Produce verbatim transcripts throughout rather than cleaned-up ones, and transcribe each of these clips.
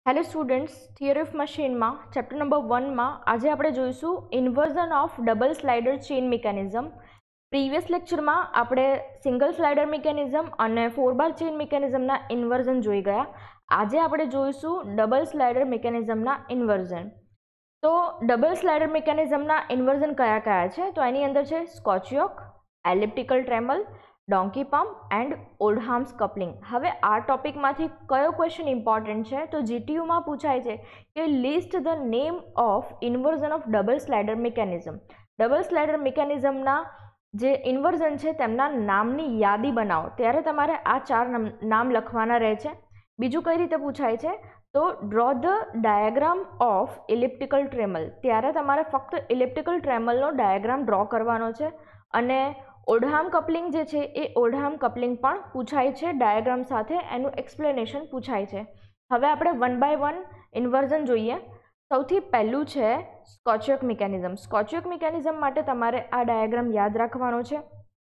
Hello students, theory of મશીનમાં chapter number વનમાં આજે આપણે જોઈશું inversion of double slider chain mechanism. Previous લેક્ચરમાં આપણે સિંગલ સ્લાઇડર મિકેનિઝમ અને ફોર બાર ચેઇન મિકેનિઝમના ઇન્વર્ઝન જોઈ ગયા. આજે આપણે જોઈશું ડબલ સ્લાઇડર મિકેનિઝમના ઇન્વર્ઝન. તો ડબલ સ્લાઇડર મિકેનિઝમના ઇન્વર્ઝન કયા કયા છે? તો એની અંદર છે Scotch yoke, elliptical trammel, donkey pump and Oldham's coupling. હવે આ ટોપિકમાંથી કયો ક્વેશ્ચન ઇમ્પોર્ટન્ટ છે? તો જીટીયુમાં પૂછાય છે કે list the name of inversion of double slider mechanism. Double slider મિકેનિઝમના જે ઇન્વર્ઝન છે તેમના નામની યાદી બનાવો. ત્યારે તમારે આ ચાર નામ લખવાના રહે છે. બીજું કઈ રીતે પૂછાય છે? તો draw the diagram of elliptical trammel. ત્યારે તમારે ફક્ત ઇલિપ્ટિકલ ટ્રેમલનો ડાયાગ્રામ ડ્રો કરવાનો છે. અને ઓલ્ડહામ કપલિંગ જે છે એ ઓલ્ડહામ કપલિંગ પણ પૂછાય છે ડાયાગ્રામ સાથે, એનું એક્સપ્લેનેશન પૂછાય છે. હવે આપણે વન બાય વન ઇન્વર્ઝન જોઈએ. સૌથી પહેલું છે Scotch yoke mechanism. Scotch yoke mechanism માટે તમારે આ ડાયાગ્રામ યાદ રાખવાનો છે.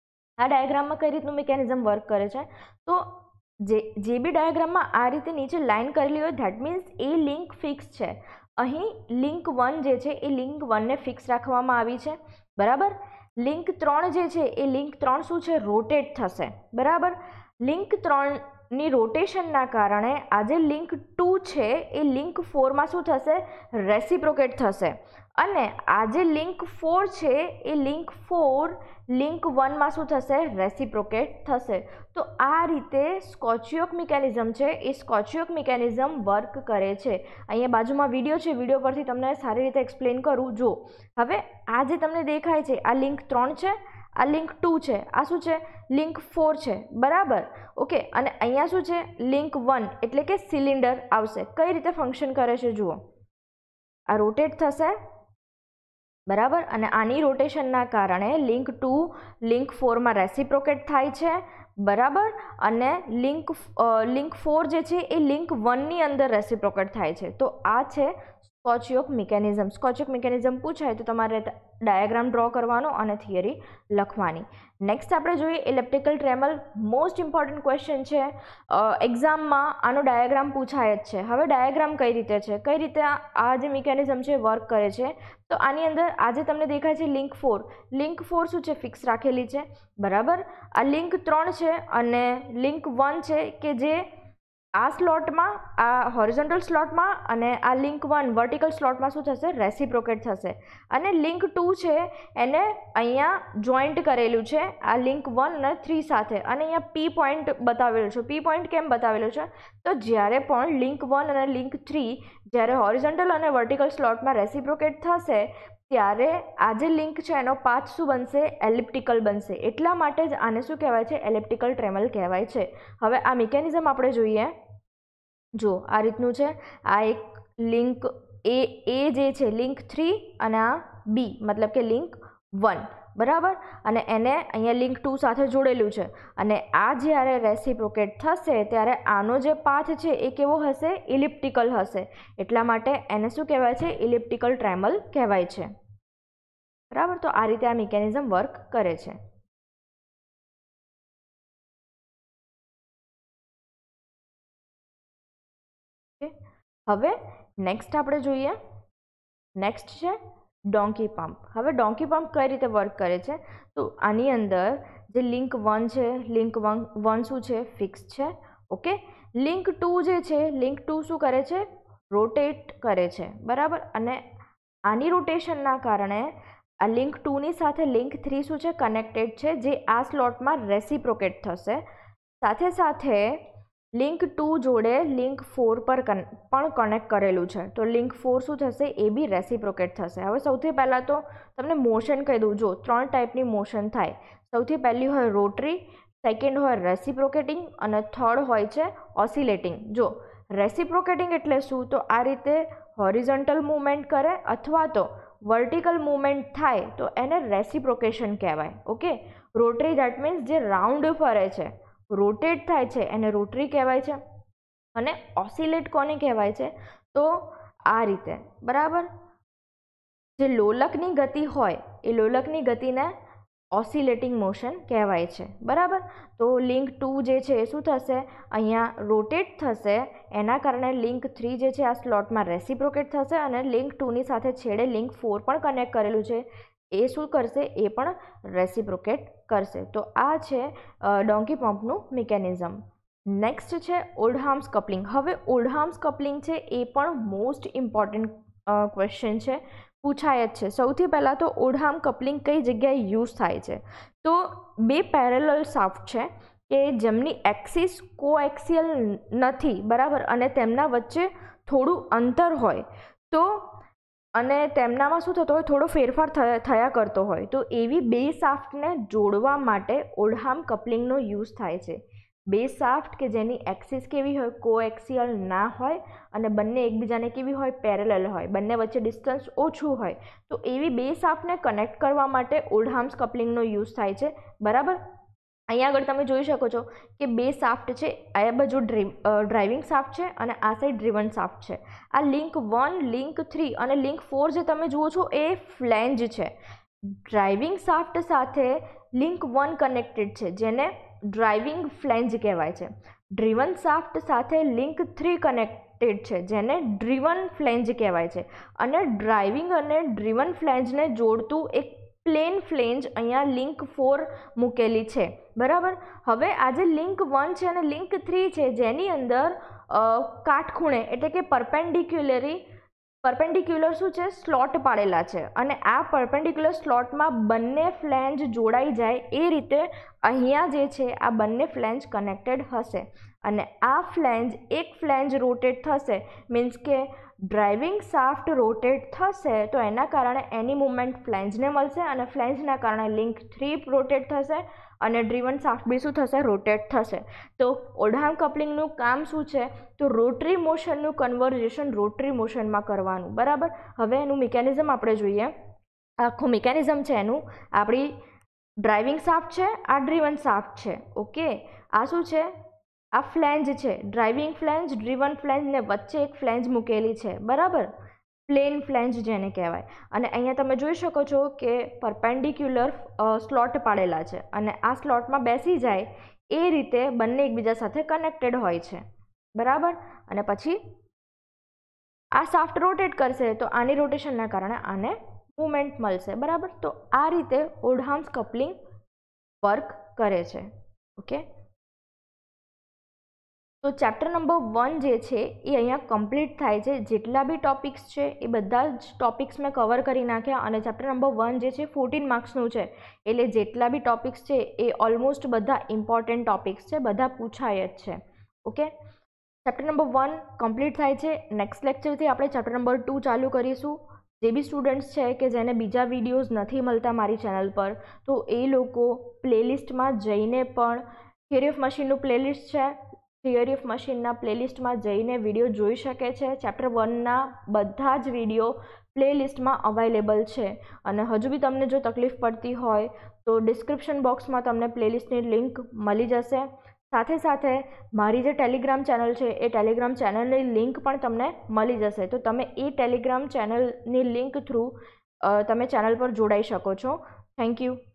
આ ડાયાગ્રામમાં કઈ રીતનું મિકેનિઝમ વર્ક કરે છે? તો જે જે બી ડાયાગ્રામમાં આ રીતે નીચે લાઇન કરેલી હોય ધેટ મીન્સ એ લિંક ફિક્સ છે. અહીં લિંક વન જે છે એ લિંક વનને ફિક્સ રાખવામાં આવી છે, બરાબર. લિંક ત્રણ જે છે એ લિંક ત્રણ શું છે? રોટેટ થશે, બરાબર. લિંક ત્રણની રોટેશનના કારણે આ જે લિંક ટુ છે એ લિંક ફોરમાં શું થશે? રેસિપ્રોકેટ થશે. અને આ જે લિંક ફોર છે એ લિંક ફોર લિંક વનમાં શું થશે? રેસિપ્રોકેટ થશે. તો આ રીતે સ્કોચ યોક મિકેનિઝમ છે એ સ્કોચ યોક મિકેનિઝમ વર્ક કરે છે. અહીંયા બાજુમાં વિડીયો છે, વિડીયો પરથી તમને સારી રીતે એક્સપ્લેન કરું. જો હવે આ જે તમને દેખાય છે આ લિંક ત્રણ છે, આ લિંક ટુ છે, આ શું છે? લિંક ફોર છે, બરાબર. ઓકે, અને અહીંયા શું છે? લિંક વન એટલે કે સિલિન્ડર આવશે. કઈ રીતે ફંક્શન કરે છે જુઓ. આ રોટેટ થશે, બરાબર. અને આની રોટેશનના કારણે લિંક ટુ લિંક ફોરમાં રેસિપ્રોકેટ થાય છે, બરાબર. અને લિંક લિંક ફોર જે છે એ લિંક વનની અંદર રેસિપ્રોકેટ થાય છે. તો આ છે Scotch yoke mechanism. Scotch yoke mechanism પૂછાય તો તમારે ડાયાગ્રામ ડ્રો કરવાનો અને થિયરી લખવાની. નેક્સ્ટ આપણે જોઈએ elliptical trammel. Most important question છે એક્ઝામમાં, આનો ડાયાગ્રામ પૂછાય જ છે. હવે ડાયાગ્રામ કઈ રીતે છે, કઈ રીતે આ જે મિકેનિઝમ છે વર્ક કરે છે? તો આની અંદર આજે તમને દેખાય છે લિંક ફોર. લિંક ફોર શું છે? ફિક્સ રાખેલી છે, બરાબર. આ લિંક ત્રણ છે અને લિંક વન છે કે જે આ સ્લોટમાં, આ હોરિઝોન્ટલ સ્લોટમાં, અને આ લિંક વન વર્ટિકલ સ્લોટમાં શું થશે? રેસિપ્રોકેટ થશે. અને લિંક ટુ છે એને અહીંયા જોઈન્ટ કરેલું છે આ લિંક વન અને થ્રી સાથે, અને અહીંયા પી પોઈન્ટ બતાવેલું છે. પી પોઈન્ટ કેમ બતાવેલું છે? તો જ્યારે પણ લિંક વન અને લિંક થ્રી જ્યારે હોરિઝોન્ટલ અને વર્ટિકલ સ્લોટમાં રેસિપ્રોકેટ થશે ત્યારે આ જે લિંક છે એનો પાથ શું બનશે? એલિપ્ટિકલ બનશે. એટલા માટે જ આને શું કહેવાય છે? એલિપ્ટિકલ ટ્રેમલ કહેવાય છે. હવે આ મિકેનિઝમ આપણે જોઈએ. જો આ રીતનું છે. આ એક લિંક એ એ જે છે લિંક થ્રી અને આ બી મતલબ કે લિંક વન, બરાબર. અને એને અહીંયા લિંક ટુ સાથે જોડેલું છે. અને આ જ્યારે રેસિપ્રોકેટ થશે ત્યારે આનો જે પાથ છે એ કેવો હશે? ઇલિપ્ટિકલ હશે. એટલા માટે એને શું કહેવાય છે? ઇલિપ્ટિકલ ટ્રેમલ કહેવાય છે, બરાબર. તો આ રીતે આ મિકેનિઝમ વર્ક કરે છે. હવે નેક્સ્ટ આપણે જોઈએ. નેક્સ્ટ છે ડોંકી પમ્પ. હવે ડોંકી પમ્પ કઈ રીતે વર્ક કરે છે? તો આની અંદર જે લિંક વન છે, લિંક વન વન શું છે? ફિક્સ છે, ઓકે. લિંક ટુ જે છે, લિંક ટુ શું કરે છે? રોટેટ કરે છે, બરાબર. અને આની રોટેશનના કારણે આ લિંક ટુની સાથે લિંક થ્રી શું છે? કનેક્ટેડ છે, જે આ સ્લોટમાં રેસિપ્રોકેટ થશે. સાથે સાથે લિંક ટુ જોડે લિંક ફોર પર પણ કનેક્ટ કરેલું છે. તો લિંક ફોર શું થશે? એ બી રેસિપ્રોકેટ થશે. હવે સૌથી પહેલાં તો તમને મોશન કહી દઉં. જો ત્રણ ટાઈપની મોશન થાય. સૌથી પહેલી હોય રોટરી, સેકન્ડ હોય રેસિપ્રોકેટિંગ, અને થર્ડ હોય છે ઓસિલેટિંગ. જો રેસિપ્રોકેટિંગ એટલે શું? તો આ રીતે હોરિઝોન્ટલ મૂવમેન્ટ કરે અથવા તો વર્ટિકલ મૂવમેન્ટ થાય તો એને રેસિપ્રોકેશન કહેવાય, ઓકે. રોટરી દેટ મીન્સ જે રાઉન્ડ ફરે છે, રોટેટ થાય છે, એને રોટરી કહેવાય છે. અને ઓસિલેટ કોને કહેવાય છે? તો આ રીતે, બરાબર. જે લોલકની ગતિ હોય એ લોલકની ગતિને ઓસિલેટિંગ મોશન કહેવાય છે, બરાબર. તો લિંક ટુ જે છે એ શું થશે, અહીંયા રોટેટ થશે, એના કારણે લિંક થ્રી જે છે આ સ્લોટમાં રેસિપ્રોકેટ થશે અને લિંક ટુની સાથે છેડે લિંક ફોર પણ કનેક્ટ કરેલું છે એ શું કરશે, એ પણ રેસિપ્રોકેટ કરશે. તો આ છે ડોન્કી પંપનું મિકેનિઝમ. નેક્સ્ટ છે ઓલ્ડહામ્સ કપલિંગ. હવે ઓલ્ડહામ્સ કપલિંગ છે એ પણ મોસ્ટ ઇમ્પોર્ટન્ટ ક્વેશ્ચન છે, પૂછાય જ છે. સૌથી પહેલાં તો ઓલ્ડહામ કપલિંગ કઈ જગ્યાએ યુઝ થાય છે, તો બે પેરેલલ શાફ્ટ છે કે જેમની એક્સિસ કોએક્સિયલ નથી, બરાબર, અને તેમના વચ્ચે થોડું અંતર હોય તો અને તેમનામાં શું થતો હોય, થોડો ફેરફાર થયા કરતો હોય, તો એવી બે શાફ્ટને જોડવા માટે ઓલ્ડહામ કપલિંગનો યુઝ થાય છે. બે શાફ્ટ કે જેની એક્સિસ કેવી હોય, કોએક્સિયલ ના હોય અને બંને એકબીજાને કેવી હોય, પેરેલલ હોય, બંને વચ્ચે ડિસ્ટન્સ ઓછું હોય, તો એવી બે શાફ્ટને કનેક્ટ કરવા માટે ઓલ્ડહામ્સ કપલિંગનો યુઝ થાય છે, બરાબર. અહીંયા આગળ તમે જોઈ શકો છો કે બે શાફ્ટ છે, આ બાજુ ડ્રાઇવિંગ શાફ્ટ છે અને આ સાઈડ ડ્રીવન શાફ્ટ છે. આ લિંક વન, લિંક થ્રી અને લિંક ફોર જે તમે જુઓ છો એ ફ્લેન્જ છે. ડ્રાઇવિંગ શાફ્ટ સાથે લિંક વન કનેક્ટેડ છે જેને ડ્રાઇવિંગ ફ્લેન્જ કહેવાય છે. ડ્રીવન શાફ્ટ સાથે લિંક થ્રી કનેક્ટેડ છે જેને ડ્રીવન ફ્લેન્જ કહેવાય છે. અને ડ્રાઇવિંગ અને ડ્રીવન ફ્લેન્જને જોડતું એક પ્લેન ફ્લેન્જ અહીંયા લિંક ફોર મૂકેલી છે, બરાબર. હવે આ જે લિંક વન છે અને લિંક થ્રી છે જેની અંદર કાટખૂણે એટલે કે પરપેન્ડિક્યુલરી પરપેન્ડિક્યુલર શું છે, સ્લોટ પાડેલા છે અને આ પરપેન્ડિક્યુલર સ્લોટમાં બંને ફ્લેન્જ જોડાઈ જાય એ રીતે અહીંયા જે છે આ બંને ફ્લેન્જ કનેક્ટેડ હશે અને આ ફ્લેન્જ એક ફ્લેન્જ રોટેટ થશે, મીન્સ કે ડ્રાઇવિંગ શાફ્ટ રોટેટ થશે તો એના કારણે એની મુવમેન્ટ ફ્લેન્જને મળશે અને ફ્લેન્જના કારણે લિંક થ્રી રોટેટ થશે અને ડ્રીવન શાફ્ટ બી શું થશે, રોટેટ થશે. તો ઓલ્ડહામ કપલિંગનું કામ શું છે, તો રોટરી મોશનનું કન્વર્ઝેશન રોટરી મોશનમાં કરવાનું, બરાબર. હવે એનું મિકેનિઝમ આપણે જોઈએ. આખું મિકેનિઝમ છે એનું, આપણી ડ્રાઇવિંગ શાફ્ટ છે, આ ડ્રીવન શાફ્ટ છે, ઓકે. આ શું છે, આ ફ્લેન્જ છે, ડ્રાઇવિંગ ફ્લેન્જ, ડ્રીવન ફ્લેન્જ ને વચ્ચે એક ફ્લેન્જ મૂકેલી છે, બરાબર, પ્લેન ફ્લેન્જ જેને કહેવાય. અને અહીંયા તમે જોઈ શકો છો કે પરપેન્ડિક્યુલર સ્લોટ પાડેલા છે અને આ સ્લોટમાં બેસી જાય એ રીતે બંને એકબીજા સાથે કનેક્ટેડ હોય છે, બરાબર. અને પછી આ શાફ્ટ રોટેટ કરશે તો આની રોટેશનના કારણે આને મૂવમેન્ટ મળશે, બરાબર. તો આ રીતે ઓલ્ડહામ્સ કપલિંગ વર્ક કરે છે, ઓકે. તો ચેપ્ટર નંબર વન જે છે એ અહીંયા કમ્પ્લીટ થાય છે. જેટલા બી ટોપિક્સ છે એ બધા જ ટોપિક્સ મેં કવર કરી નાખ્યા અને ચેપ્ટર નંબર વન જે છે ફોર્ટીન માર્ક્સનું છે, એટલે જેટલા બી ટોપિક્સ છે એ ઓલમોસ્ટ બધા ઇમ્પોર્ટન્ટ ટોપિક્સ છે, બધા પૂછાય જ છે, okay. Chapter number one complete થાય છે. નેક્સ્ટ લેક્ચરથી આપણે ચેપ્ટર નંબર ટુ ચાલુ કરીશું. જે બી સ્ટુડન્ટ્સ છે કે જેને બીજા વિડીયોઝ નથી મળતા મારી ચેનલ પર, તો એ લોકો પ્લેલિસ્ટમાં જઈને પણ થિયરી ઓફ મશીનનું પ્લેલિસ્ટ છે, થિયરી ઓફ મશીનના પ્લેલિસ્ટમાં જઈને વિડીયો જોઈ શકે છે. ચેપ્ટર વનના બધા જ વિડીયો પ્લેલિસ્ટમાં અવેલેબલ છે અને હજુ બી તમને જો તકલીફ પડતી હોય તો ડિસ્ક્રિપ્શન બોક્સમાં તમને પ્લેલિસ્ટની લિંક મળી જશે. સાથે સાથે મારી જે ટેલિગ્રામ ચેનલ છે એ ટેલિગ્રામ ચેનલની લિંક પણ તમને મળી જશે, તો તમે એ ટેલિગ્રામ ચેનલની લિંક થ્રુ તમે ચેનલ પર જોડાઈ શકો છો. Thank you.